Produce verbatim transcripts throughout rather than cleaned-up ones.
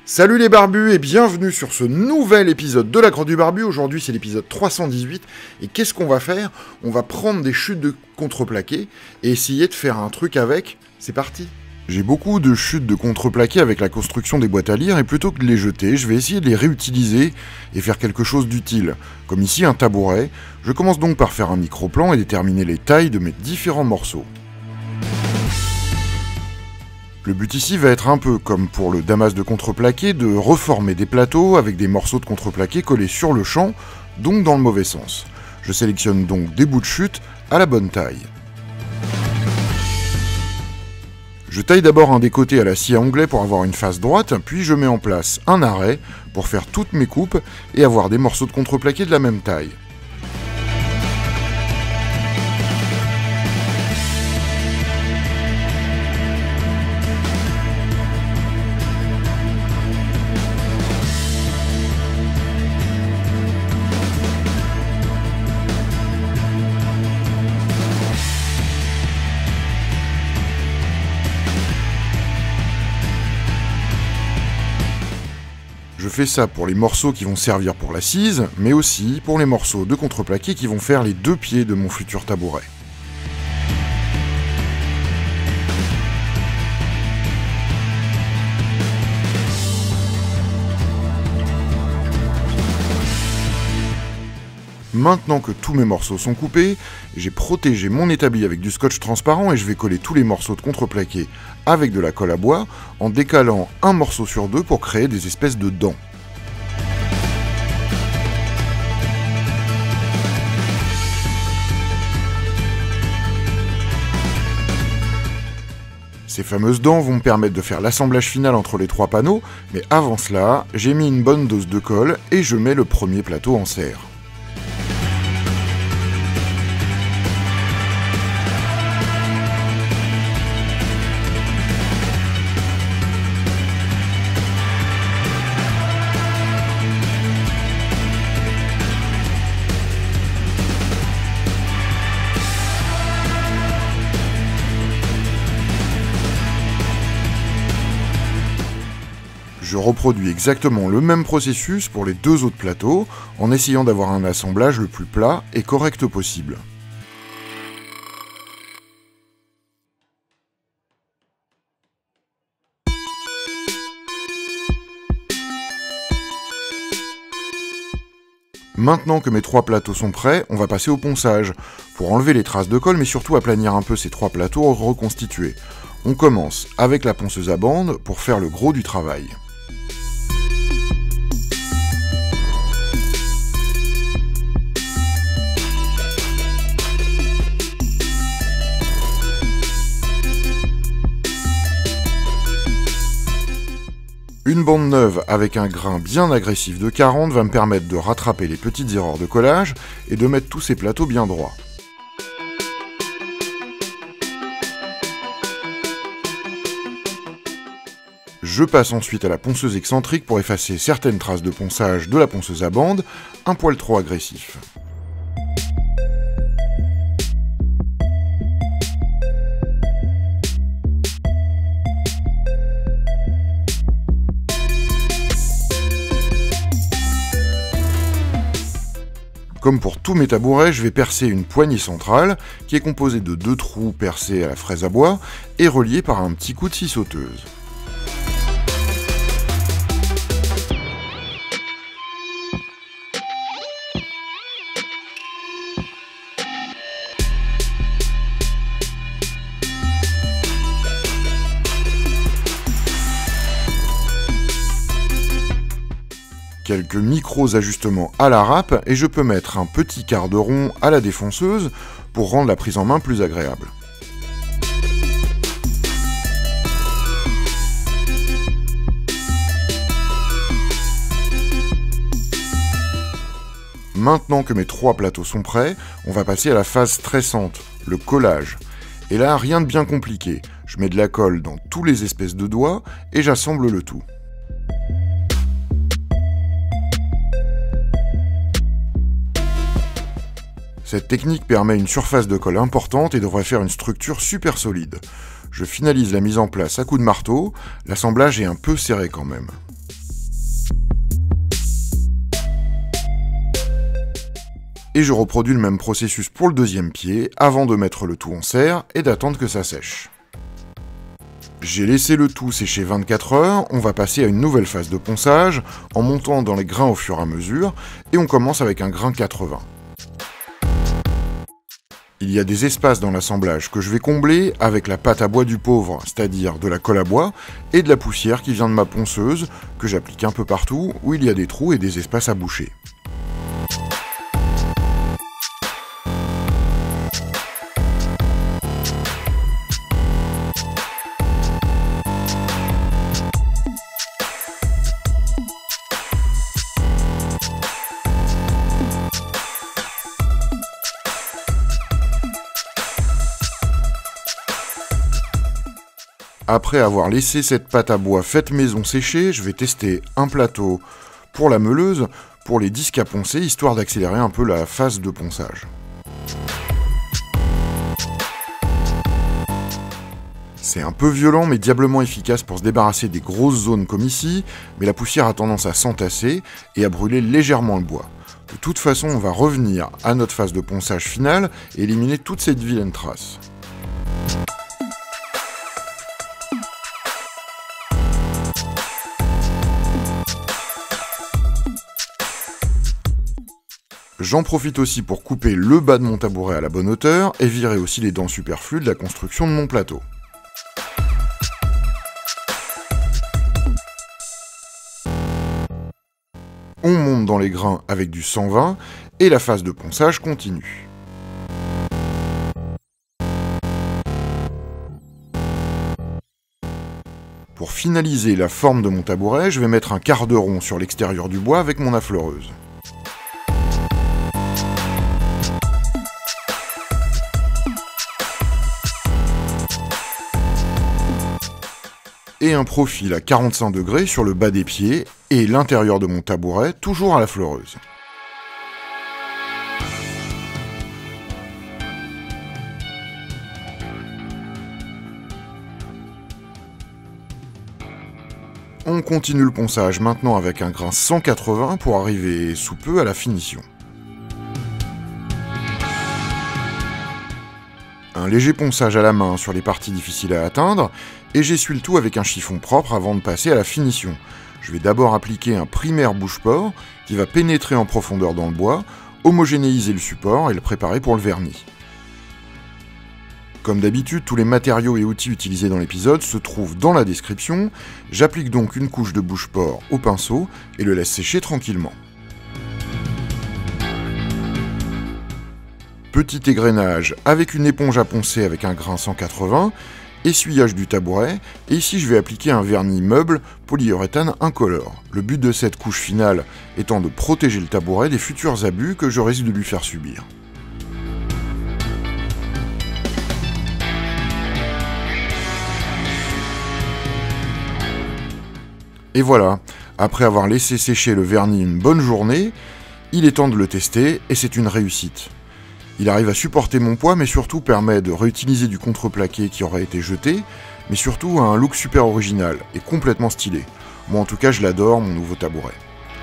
Salut les barbus et bienvenue sur ce nouvel épisode de la Grotte du Barbu. Aujourd'hui c'est l'épisode trois cent dix-huit et qu'est-ce qu'on va faire? On va prendre des chutes de contreplaqué et essayer de faire un truc avec. C'est parti! J'ai beaucoup de chutes de contreplaqué avec la construction des boîtes à lire et plutôt que de les jeter, je vais essayer de les réutiliser et faire quelque chose d'utile. Comme ici un tabouret, je commence donc par faire un micro-plan et déterminer les tailles de mes différents morceaux. Le but ici va être un peu comme pour le damas de contreplaqué, de reformer des plateaux avec des morceaux de contreplaqué collés sur le champ, donc dans le mauvais sens. Je sélectionne donc des bouts de chute à la bonne taille. Je taille d'abord un des côtés à la scie à onglet pour avoir une face droite, puis je mets en place un arrêt pour faire toutes mes coupes et avoir des morceaux de contreplaqué de la même taille. Je fais ça pour les morceaux qui vont servir pour l'assise, mais aussi pour les morceaux de contreplaqué qui vont faire les deux pieds de mon futur tabouret. Maintenant que tous mes morceaux sont coupés, j'ai protégé mon établi avec du scotch transparent et je vais coller tous les morceaux de contreplaqué avec de la colle à bois en décalant un morceau sur deux pour créer des espèces de dents. Ces fameuses dents vont me permettre de faire l'assemblage final entre les trois panneaux, mais avant cela, j'ai mis une bonne dose de colle et je mets le premier plateau en serre. Je reproduis exactement le même processus pour les deux autres plateaux, en essayant d'avoir un assemblage le plus plat et correct possible. Maintenant que mes trois plateaux sont prêts, on va passer au ponçage, pour enlever les traces de colle, mais surtout aplanir un peu ces trois plateaux reconstitués. On commence avec la ponceuse à bande pour faire le gros du travail. Une bande neuve avec un grain bien agressif de quarante va me permettre de rattraper les petites erreurs de collage et de mettre tous ces plateaux bien droits. Je passe ensuite à la ponceuse excentrique pour effacer certaines traces de ponçage de la ponceuse à bande, un poil trop agressif. Comme pour tous mes tabourets, je vais percer une poignée centrale qui est composée de deux trous percés à la fraise à bois et reliés par un petit coup de scie sauteuse. Quelques micros ajustements à la râpe et je peux mettre un petit quart de rond à la défonceuse pour rendre la prise en main plus agréable. Maintenant que mes trois plateaux sont prêts, on va passer à la phase stressante, le collage. Et là, rien de bien compliqué. Je mets de la colle dans tous les espèces de doigts et j'assemble le tout. Cette technique permet une surface de colle importante et devrait faire une structure super solide. Je finalise la mise en place à coups de marteau, l'assemblage est un peu serré quand même. Et je reproduis le même processus pour le deuxième pied, avant de mettre le tout en serre et d'attendre que ça sèche. J'ai laissé le tout sécher vingt-quatre heures, on va passer à une nouvelle phase de ponçage, en montant dans les grains au fur et à mesure, et on commence avec un grain quatre-vingts. Il y a des espaces dans l'assemblage que je vais combler avec la pâte à bois du pauvre, c'est-à-dire de la colle à bois, et de la poussière qui vient de ma ponceuse, que j'applique un peu partout, où il y a des trous et des espaces à boucher. Après avoir laissé cette pâte à bois faite maison sécher, je vais tester un plateau pour la meuleuse, pour les disques à poncer, histoire d'accélérer un peu la phase de ponçage. C'est un peu violent mais diablement efficace pour se débarrasser des grosses zones comme ici, mais la poussière a tendance à s'entasser et à brûler légèrement le bois. De toute façon, on va revenir à notre phase de ponçage finale et éliminer toute cette vilaine trace. J'en profite aussi pour couper le bas de mon tabouret à la bonne hauteur et virer aussi les dents superflues de la construction de mon plateau. On monte dans les grains avec du cent vingt et la phase de ponçage continue. Pour finaliser la forme de mon tabouret, je vais mettre un quart de rond sur l'extérieur du bois avec mon affleureuse. Et un profil à quarante-cinq degrés sur le bas des pieds et l'intérieur de mon tabouret, toujours à la fleureuse. On continue le ponçage maintenant avec un grain cent quatre-vingts pour arriver sous peu à la finition. Un léger ponçage à la main sur les parties difficiles à atteindre, et j'essuie le tout avec un chiffon propre avant de passer à la finition. Je vais d'abord appliquer un primaire bouche-port qui va pénétrer en profondeur dans le bois, homogénéiser le support et le préparer pour le vernis. Comme d'habitude, tous les matériaux et outils utilisés dans l'épisode se trouvent dans la description. J'applique donc une couche de bouche-port au pinceau et le laisse sécher tranquillement. Petit égrenage avec une éponge à poncer avec un grain cent quatre-vingts, essuyage du tabouret, et ici je vais appliquer un vernis meuble polyuréthane incolore. Le but de cette couche finale étant de protéger le tabouret des futurs abus que je risque de lui faire subir. Et voilà, après avoir laissé sécher le vernis une bonne journée, il est temps de le tester et c'est une réussite. Il arrive à supporter mon poids, mais surtout permet de réutiliser du contreplaqué qui aurait été jeté, mais surtout a un look super original et complètement stylé. Moi en tout cas je l'adore, mon nouveau tabouret.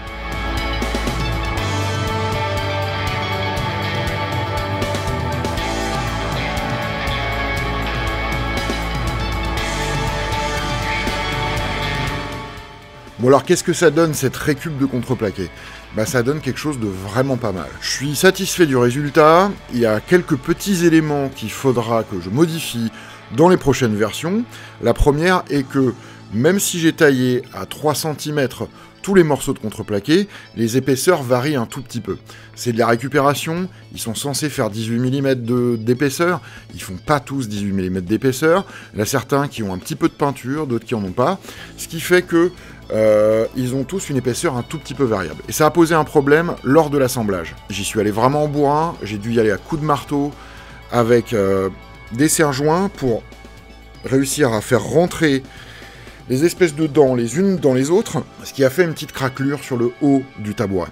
Bon alors qu'est-ce que ça donne cette récup de contreplaqué? Bah ça donne quelque chose de vraiment pas mal. Je suis satisfait du résultat, il y a quelques petits éléments qu'il faudra que je modifie dans les prochaines versions. La première est que même si j'ai taillé à trois centimètres tous les morceaux de contreplaqué, les épaisseurs varient un tout petit peu. C'est de la récupération, ils sont censés faire dix-huit millimètres d'épaisseur, ils font pas tous dix-huit millimètres d'épaisseur, il y en a certains qui ont un petit peu de peinture, d'autres qui en ont pas, ce qui fait que euh, ils ont tous une épaisseur un tout petit peu variable. Et ça a posé un problème lors de l'assemblage. J'y suis allé vraiment en bourrin, j'ai dû y aller à coups de marteau avec euh, des serre-joints pour réussir à faire rentrer les espèces de dents les unes dans les autres, ce qui a fait une petite craquelure sur le haut du tabouret.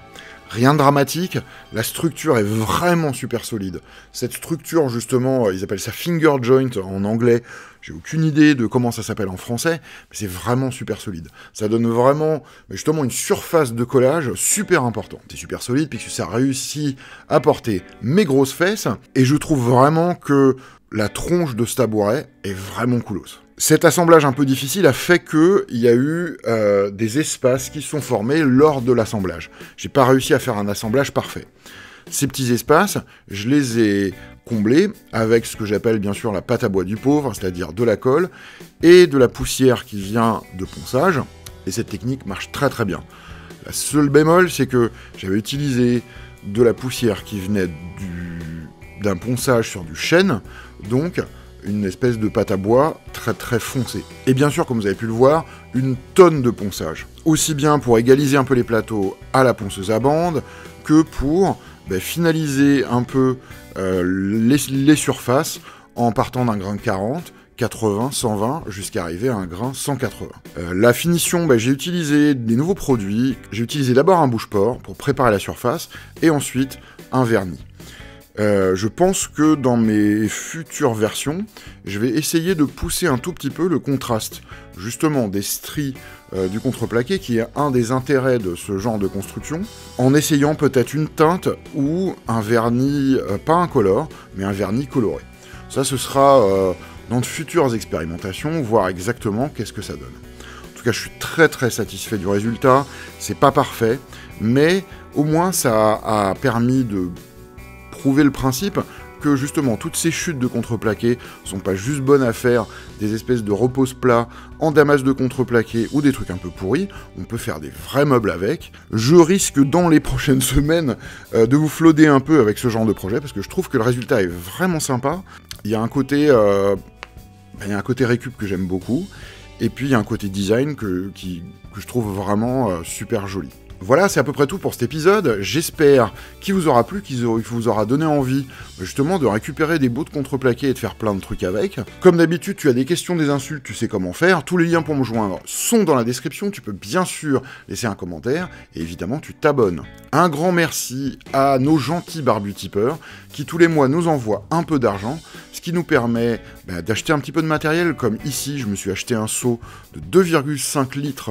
Rien de dramatique, la structure est vraiment super solide. Cette structure, justement, ils appellent ça finger joint en anglais. J'ai aucune idée de comment ça s'appelle en français, mais c'est vraiment super solide. Ça donne vraiment, justement, une surface de collage super importante. C'est super solide puisque ça réussit à porter mes grosses fesses, et je trouve vraiment que la tronche de ce tabouret est vraiment coolos. Cet assemblage un peu difficile a fait qu'il y a eu euh, des espaces qui se sont formés lors de l'assemblage. J'ai pas réussi à faire un assemblage parfait. Ces petits espaces, je les ai comblés avec ce que j'appelle bien sûr la pâte à bois du pauvre, c'est-à-dire de la colle et de la poussière qui vient de ponçage. Et cette technique marche très très bien. La seule bémol, c'est que j'avais utilisé de la poussière qui venait du, d'un ponçage sur du chêne, donc une espèce de pâte à bois très très foncée. Et bien sûr, comme vous avez pu le voir, une tonne de ponçage. Aussi bien pour égaliser un peu les plateaux à la ponceuse à bande, que pour ben, finaliser un peu euh, les, les surfaces en partant d'un grain quarante, quatre-vingts, cent vingt, jusqu'à arriver à un grain cent quatre-vingts. Euh, la finition, ben, j'ai utilisé des nouveaux produits. J'ai utilisé d'abord un bouche-port pour préparer la surface, et ensuite un vernis. Euh, je pense que dans mes futures versions, je vais essayer de pousser un tout petit peu le contraste, justement des stries euh, du contreplaqué, qui est un des intérêts de ce genre de construction, en essayant peut-être une teinte ou un vernis, euh, pas incolore, mais un vernis coloré. Ça, ce sera euh, dans de futures expérimentations, voir exactement qu'est-ce que ça donne. En tout cas, je suis très très satisfait du résultat. C'est pas parfait, mais au moins ça a permis de prouver le principe que justement toutes ces chutes de contreplaqué sont pas juste bonnes à faire des espèces de repose-plats en damas de contreplaqué ou des trucs un peu pourris, on peut faire des vrais meubles avec. Je risque dans les prochaines semaines euh, de vous flotter un peu avec ce genre de projet parce que je trouve que le résultat est vraiment sympa. Il y a un côté, euh, ben, il y a un côté récup que j'aime beaucoup, et puis il y a un côté design que, qui, que je trouve vraiment euh, super joli. Voilà, c'est à peu près tout pour cet épisode. J'espère qu'il vous aura plu, qu'il vous aura donné envie justement de récupérer des bouts de contreplaqué et de faire plein de trucs avec. Comme d'habitude, tu as des questions, des insultes, tu sais comment faire. Tous les liens pour me joindre sont dans la description. Tu peux bien sûr laisser un commentaire et évidemment tu t'abonnes. Un grand merci à nos gentils barbutipeurs qui tous les mois nous envoient un peu d'argent, ce qui nous permet bah, d'acheter un petit peu de matériel. Comme ici, je me suis acheté un seau de deux virgule cinq litres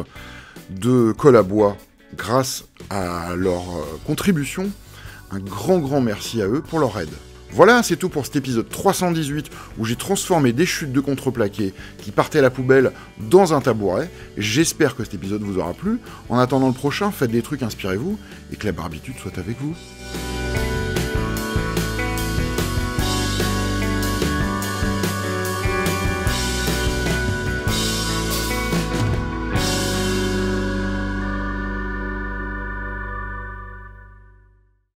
de colle à bois grâce à leur euh, contribution. Un grand grand merci à eux pour leur aide. Voilà, c'est tout pour cet épisode trois cent dix-huit où j'ai transformé des chutes de contreplaqué qui partaient à la poubelle dans un tabouret. J'espère que cet épisode vous aura plu. En attendant le prochain, faites des trucs, inspirez-vous, et que la barbitude soit avec vous.